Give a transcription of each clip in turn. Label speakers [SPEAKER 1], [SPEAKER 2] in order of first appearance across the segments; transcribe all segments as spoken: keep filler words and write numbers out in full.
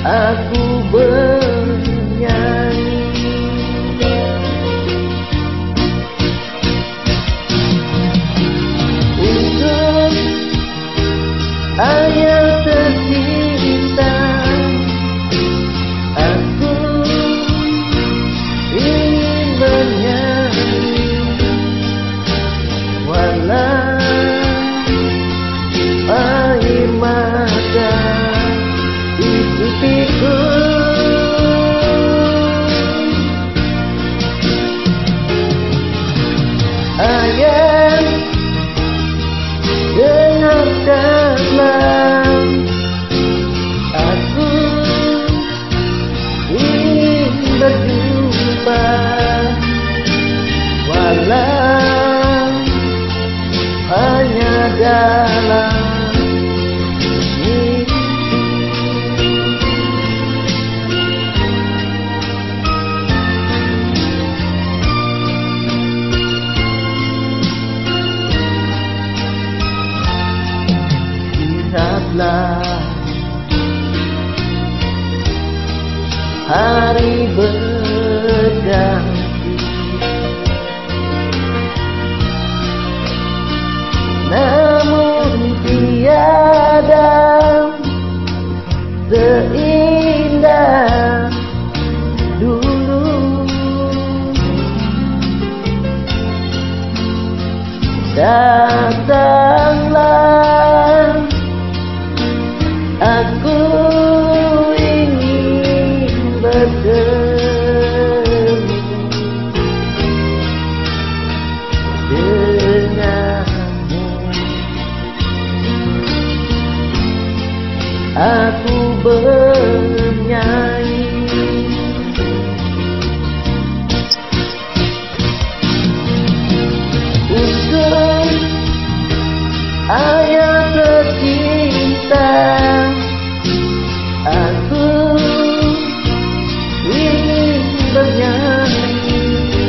[SPEAKER 1] aku bernyanyi. Untuk ayah tercinta, aku ingin bernyanyi. Walau air mata di pipiku, ayah, dengarkanlah, aku ingin berjumpa, walau hanya dalam mimpi. Lihatlah hari berganti, namun tiada seindah dulu. Datanglah, aku ingin bertemu denganmu. Aku bernyanyi. Untuk ayah tercinta, aku ingin bernyanyi.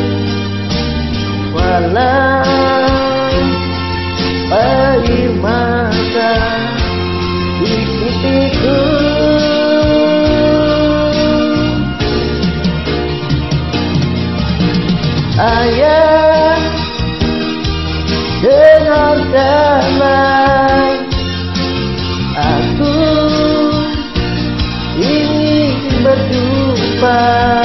[SPEAKER 1] Walau air mata di pipiku, ayah, dengarkanlah, aku ingin berjumpa,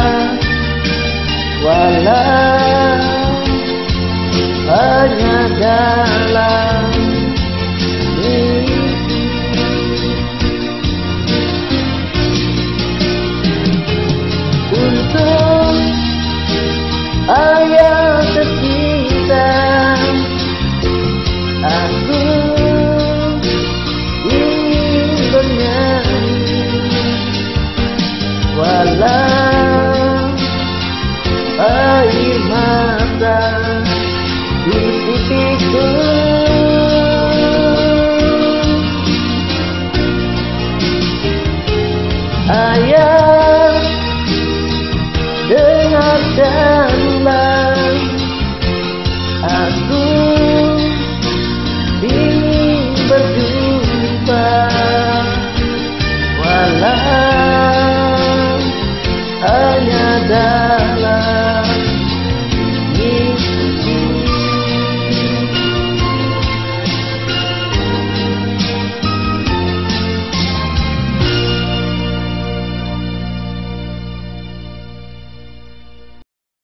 [SPEAKER 1] walau hanya dalam mimpi. Untuk ayah tercinta, aku ingin bernyanyi. Walau air mata di pipiku, ayah, dengarkanlah, aku